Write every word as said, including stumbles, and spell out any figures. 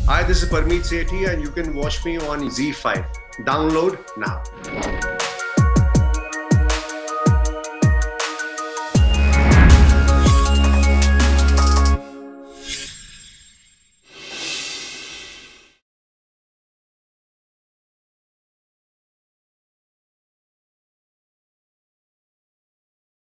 Hi, this is Parmeet Sethi and you can watch me on Z five. Download now.